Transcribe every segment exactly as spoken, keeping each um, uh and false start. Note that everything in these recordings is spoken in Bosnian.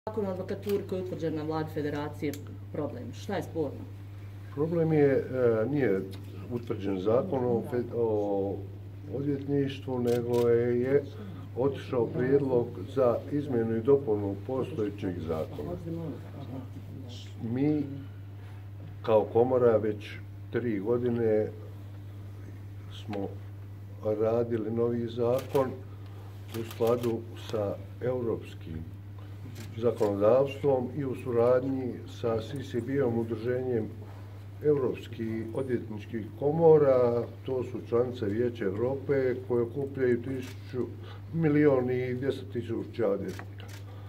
Zakon o advokaturi koji je utvrđen na vladi federacije problem? Šta je sporno? Problem je, nije utvrđen zakon o, o odvjetništvu, nego je, je otišao prijedlog za izmjenu i dopunu postojećeg zakona. Mi kao komora već tri godine smo radili novi zakon u skladu sa europskim zakonodavstvom i u suradnji sa C C B-om, udruženjem Europskih odvjetničkih komora. To su članice Vijeća Europe koje okupljaju tisuću, milijun i dvjesto tisuća odvjetnika.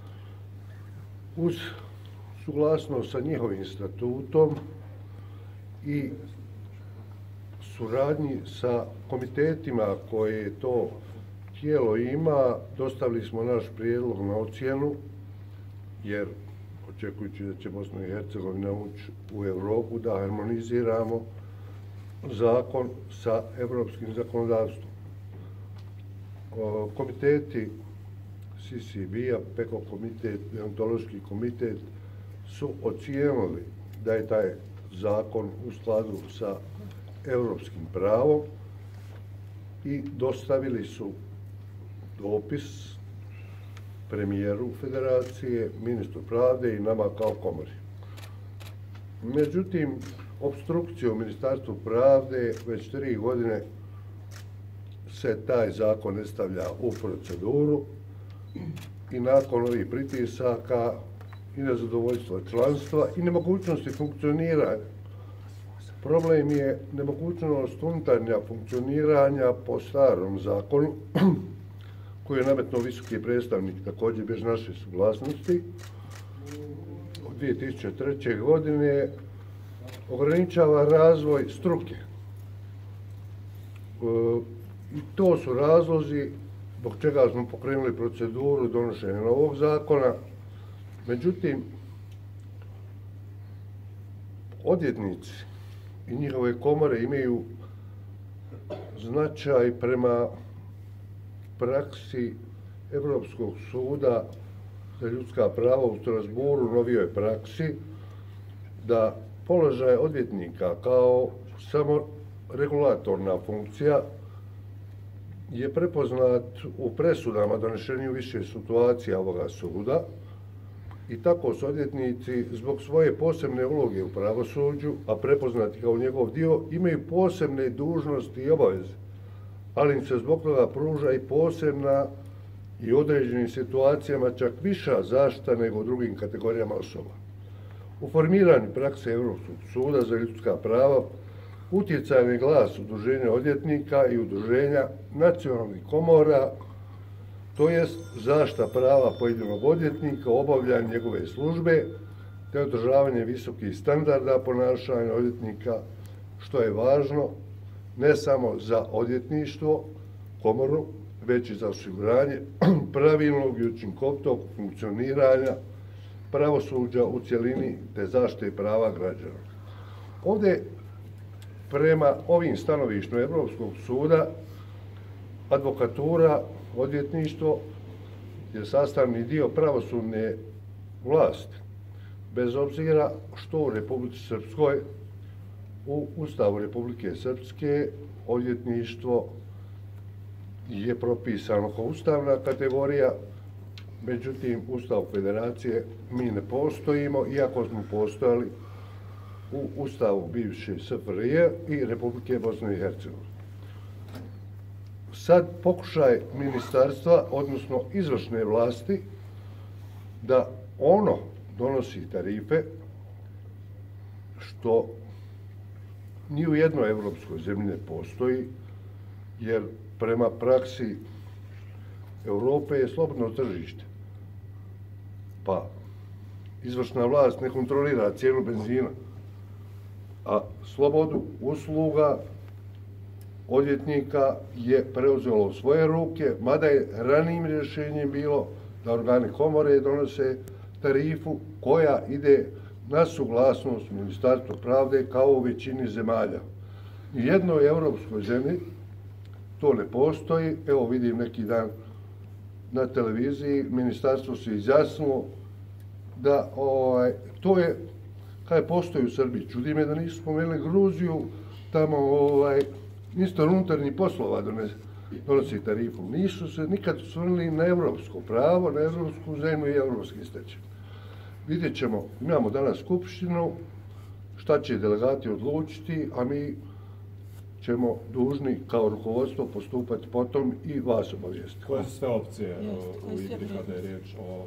Uz suglasnost sa njihovim statutom i suradnji sa komitetima koje to tijelo ima, dostavili smo naš prijedlog na ocjenu, jer očekujući da će Bosna i Hercegovina ući u Europu, da harmoniziramo zakon sa europskim zakonodavstvom. Komiteti C C B-a, P E C O komitet, deontološki komitet su ocijenili da je taj zakon u skladu sa europskim pravom i dostavili su dopis premijeru federacije, ministru pravde i nama kao komori. Međutim, opstrukcijom Ministarstvu pravde već tri godine se taj zakon ne stavlja u proceduru i nakon ovih pritisaka i nezadovoljstva članstva i nemogućnosti funkcioniranja. Problem je nemogućnost unutarnja funkcioniranja po starom zakonu koji je nametnuo visoki predstavnik, također bez naše suglasnosti, od dvije tisuće treće. godine ograničava razvoj struke. I to su razlozi zbog čega smo pokrenuli proceduru donošenja novog zakona. Međutim, odvjetnici i njihove komore imaju značaj prema praksi Europskog suda za ljudska prava u Strasbourgu, novijoj praksi, da položaj odvjetnika kao samo regulatorna funkcija je prepoznat u presudama donešenim u više situacija ovoga suda i tako su odvjetnici zbog svoje posebne uloge u pravosuđu, a prepoznati kao njegov dio, imaju posebne dužnosti i obaveze, ali im se zbog toga pruža i posebna i određenim situacijama čak viša zaštita nego u drugim kategorijama osoba. U formiranju prakse Europskog suda za ljudska prava utjecajni glas udruženja odvjetnika i udruženja nacionalnih komora, to jest zaštita prava pojedinog odvjetnika, obavljanje njegove službe te održavanje visokih standarda ponašanja odvjetnika, što je važno ne samo za odvjetništvo, komoru, već i za osiguranje pravilnog i učinkovitog funkcioniranja pravosuđa u cjelini te zaštite prava građana. Ovdje, prema ovim stanovištima Europskog suda, advokatura, odvjetništvo je sastavni dio pravosudne vlasti, bez obzira što u Republici Srpskoj, u Ustavu Republike Srpske, odvjetništvo je propisano kao ustavna kategorija, međutim, Ustav Federacije mi ne postojimo, iako smo postojali u Ustavu bivše S F R J i Republike Bosne i Hercegovine. Sad pokušaj ministarstva, odnosno izvršne vlasti, da ono donosi tarife, što ni u jednoj evropskoj zemlji ne postoji, jer prema praksi Europe je slobodno tržište. Pa izvršna vlast ne kontrolira cijenu benzina, a slobodu usluga odvjetnika je preuzelo u svoje ruke, mada je ranijim rješenjem bilo da organi komore donose tarifu koja ide na suglasnost Ministarstva pravde kao u većini zemalja. U jednoj evropskoj zemlji to ne postoji. Evo vidim neki dan na televiziji, ministarstvo se izjasnilo da ovaj, to je, kada postoji u Srbiji, čudi me da nisu spomenuli Gruziju, tamo ovaj, ministar unutarnjih poslova donese, donosi tarifu. Nisu se nikad osvrnuli na evropsko pravo, na evropsku zemlju i evropski stečaj. Vidjet ćemo, imamo danas skupštinu, šta će delegati odlučiti, a mi ćemo dužni kao rukovodstvo postupati potom i vas obavijestiti. Koje su sve opcije u igri kada je riječ o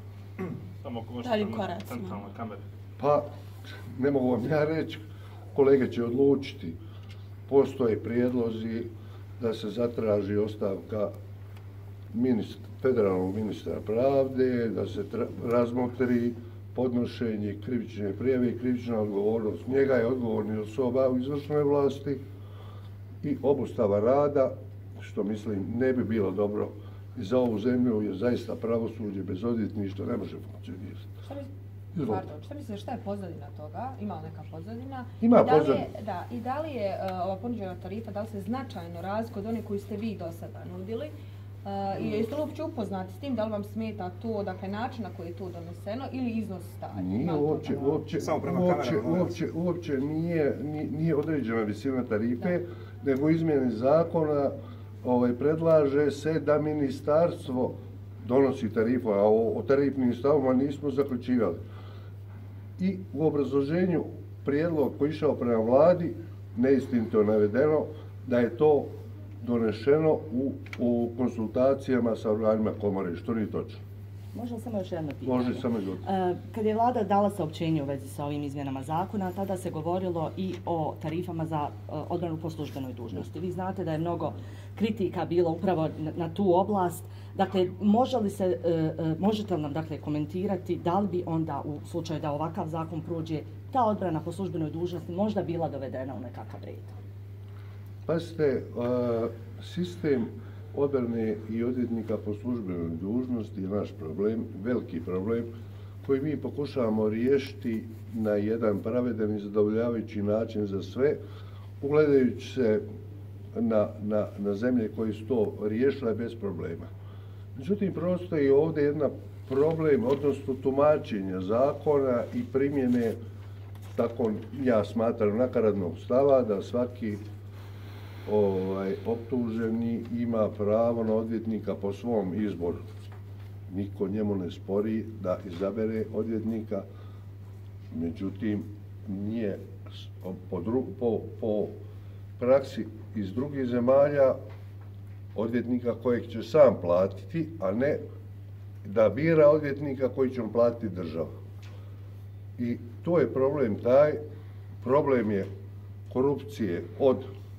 centralnoj kameri? Pa, ne mogu vam ja reći, kolege će odlučiti. Postoje prijedlozi da se zatraži ostavka ministra, federalnog ministra pravde, da se razmotri podnošenje krivične prijave i krivična odgovornost. Njega je odgovorni osoba u izvršnoj vlasti i obustava rada, što mislim ne bi bilo dobro i za ovu zemlju, jer zaista pravosuđe bez odvjetništva ne može funkcionirati. Pardon, šta mislite, šta je pozadina toga? Ima li neka pozadina? Ima I da li pozadina. je, da, i da li je uh, ova ponuđena tarifa, da li se značajno razlikuje od one koju ste vi do sada nudili? Uh, I jeste li uopće upoznati s tim, da li vam smeta to, dakle, način na koji je to doneseno ili iznos stanja? Nije uopće, uopće, uopće, uopće, uopće nije, nije određena visina tarife, da. nego izmjene zakona ovaj, predlaže se da ministarstvo donosi tarifu, a o, o tarifnim stavovima nismo zaključivali. I u obrazloženju prijedlog koji išao prema vladi, neistinito je navedeno da je to donešeno u, u konsultacijama sa organima komore, što nije točno. Može samo još jedno pitanje? Može samo jedno. Kad je vlada dala saopćenje u vezi sa ovim izmjenama zakona, tada se govorilo i o tarifama za odbranu po službenoj dužnosti. Vi znate da je mnogo kritika bilo upravo na tu oblast. Dakle, može li se, možete li nam dakle komentirati da li bi onda u slučaju da ovakav zakon prođe ta odbrana po službenoj dužnosti možda bila dovedena u nekakav red? Pazite, sistem odbrane i odvjetnika po službenoj dužnosti je naš problem, veliki problem, koji mi pokušavamo riješiti na jedan pravedan i zadovoljavajući način za sve, ugledajući se na, na, na zemlje koje su to riješile bez problema. Međutim, postoji ovdje jedan problem, odnosno tumačenja zakona i primjene, tako ja smatram, nakaradnog stava da svaki ovaj, optuženi ima pravo na odvjetnika po svom izboru. Niko njemu ne spori da izabere odvjetnika, međutim, nije po, dru, po, po praksi iz drugih zemalja odvjetnika kojeg će sam platiti, a ne da bira odvjetnika koji će mu platiti država. I to je problem taj, problem je korupcije od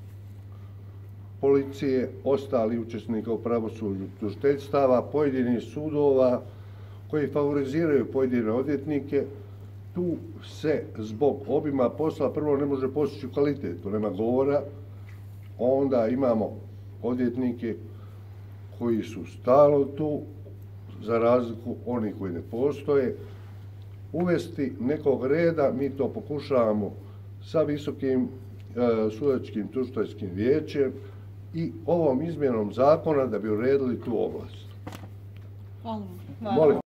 policije, ostali učesnika u pravosuđu, tužiteljstava, pojedinih sudova koji favoriziraju pojedine odvjetnike. Tu se zbog obima posla prvo ne može postići kvalitetu, nema govora, onda imamo odvjetnike koji su stalno tu, za razliku onih koji ne postoje. Uvesti nekog reda, mi to pokušavamo sa visokim e, sudačkim tužiteljskim vijećem i ovom izmjenom zakona da bi uredili tu oblast. Hvala. Molim.